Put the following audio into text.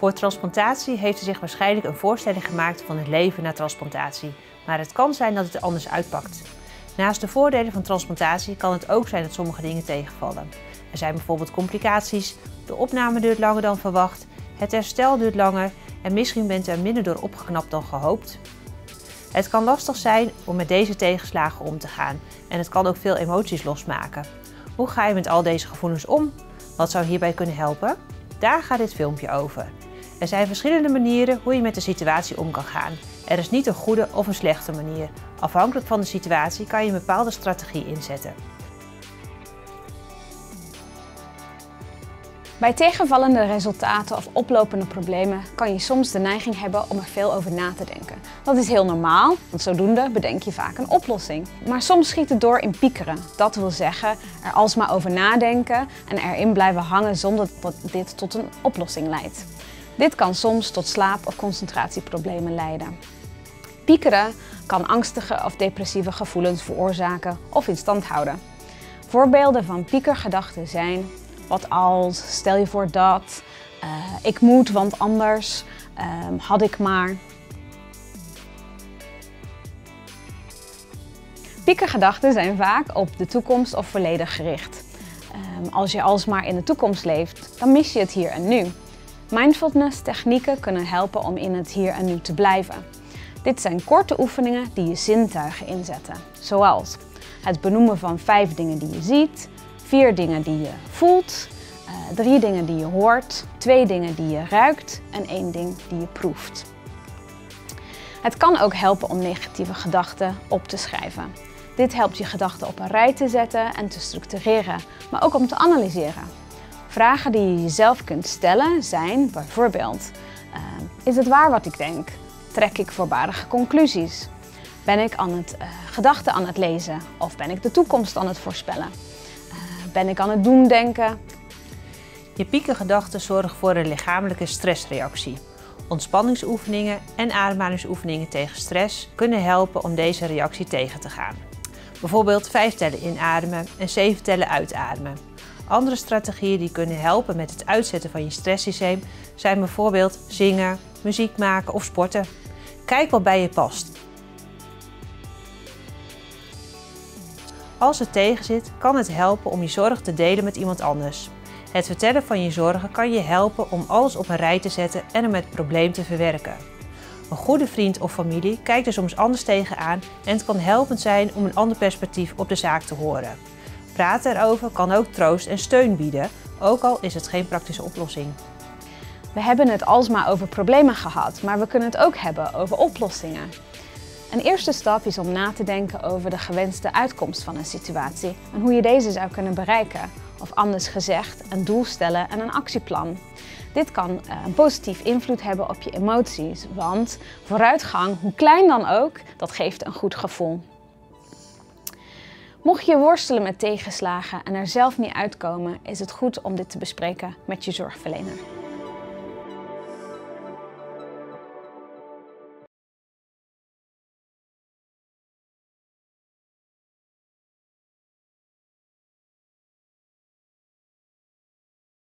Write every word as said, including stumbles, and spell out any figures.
Voor transplantatie heeft u zich waarschijnlijk een voorstelling gemaakt van het leven na transplantatie, maar het kan zijn dat het er anders uitpakt. Naast de voordelen van transplantatie kan het ook zijn dat sommige dingen tegenvallen. Er zijn bijvoorbeeld complicaties, de opname duurt langer dan verwacht, het herstel duurt langer en misschien bent u er minder door opgeknapt dan gehoopt. Het kan lastig zijn om met deze tegenslagen om te gaan en het kan ook veel emoties losmaken. Hoe ga je met al deze gevoelens om? Wat zou hierbij kunnen helpen? Daar gaat dit filmpje over. Er zijn verschillende manieren hoe je met de situatie om kan gaan. Er is niet een goede of een slechte manier. Afhankelijk van de situatie kan je een bepaalde strategie inzetten. Bij tegenvallende resultaten of oplopende problemen kan je soms de neiging hebben om er veel over na te denken. Dat is heel normaal, want zodoende bedenk je vaak een oplossing. Maar soms schiet het door in piekeren. Dat wil zeggen, er alsmaar over nadenken en erin blijven hangen zonder dat dit tot een oplossing leidt. Dit kan soms tot slaap- of concentratieproblemen leiden. Piekeren kan angstige of depressieve gevoelens veroorzaken of in stand houden. Voorbeelden van piekergedachten zijn: wat als, stel je voor dat, uh, ik moet want anders, uh, had ik maar. Piekergedachten zijn vaak op de toekomst of verleden gericht. Um, als je alsmaar in de toekomst leeft, dan mis je het hier en nu. Mindfulness technieken kunnen helpen om in het hier en nu te blijven. Dit zijn korte oefeningen die je zintuigen inzetten, zoals het benoemen van vijf dingen die je ziet, vier dingen die je voelt, uh, drie dingen die je hoort, twee dingen die je ruikt en één ding die je proeft. Het kan ook helpen om negatieve gedachten op te schrijven. Dit helpt je gedachten op een rij te zetten en te structureren, maar ook om te analyseren. Vragen die je jezelf kunt stellen zijn bijvoorbeeld: uh, is het waar wat ik denk? Trek ik voorbarige conclusies? Ben ik aan het uh, gedachten aan het lezen of ben ik de toekomst aan het voorspellen? Uh, ben ik aan het doemdenken? Je piekergedachten zorgen voor een lichamelijke stressreactie. Ontspanningsoefeningen en ademhalingsoefeningen tegen stress kunnen helpen om deze reactie tegen te gaan. Bijvoorbeeld vijf tellen inademen en zeven tellen uitademen. Andere strategieën die kunnen helpen met het uitzetten van je stresssysteem zijn bijvoorbeeld zingen, muziek maken of sporten. Kijk wat bij je past. Als het tegenzit, kan het helpen om je zorg te delen met iemand anders. Het vertellen van je zorgen kan je helpen om alles op een rij te zetten en om het probleem te verwerken. Een goede vriend of familie kijkt er soms anders tegenaan en het kan helpend zijn om een ander perspectief op de zaak te horen. Praten erover kan ook troost en steun bieden, ook al is het geen praktische oplossing. We hebben het alsmaar over problemen gehad, maar we kunnen het ook hebben over oplossingen. Een eerste stap is om na te denken over de gewenste uitkomst van een situatie en hoe je deze zou kunnen bereiken. Of anders gezegd, een doel stellen en een actieplan. Dit kan een positief invloed hebben op je emoties, want vooruitgang, hoe klein dan ook, dat geeft een goed gevoel. Mocht je worstelen met tegenslagen en er zelf niet uitkomen, is het goed om dit te bespreken met je zorgverlener.